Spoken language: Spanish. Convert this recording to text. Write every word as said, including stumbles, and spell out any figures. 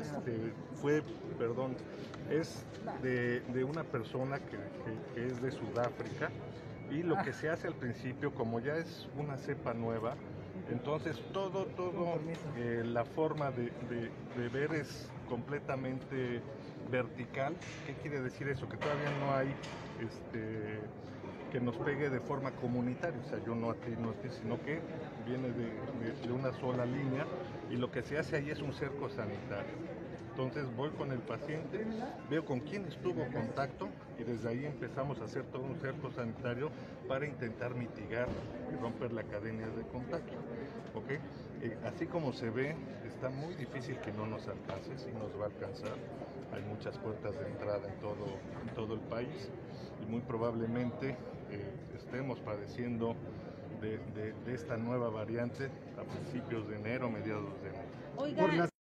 este, fue, perdón, es de, de una persona que, que, que es de Sudáfrica, y lo que se hace al principio, como ya es una cepa nueva, entonces todo, todo, eh, la forma de, de, de ver es completamente vertical. ¿Qué quiere decir eso? Que todavía no hay este, que nos pegue de forma comunitaria, o sea, yo no a ti, no a ti, sino que viene de, de, de una sola línea, y lo que se hace ahí es un cerco sanitario. Entonces voy con el paciente, veo con quién estuvo contacto, y desde ahí empezamos a hacer todo un cerco sanitario para intentar mitigar y romper la cadena de contagio. ¿Okay? Eh, así como se ve, está muy difícil que no nos alcance, sí nos va a alcanzar. Hay muchas puertas de entrada en todo, en todo el país, y muy probablemente eh, estemos padeciendo de, de, de esta nueva variante a principios de enero, mediados de enero. Oiga,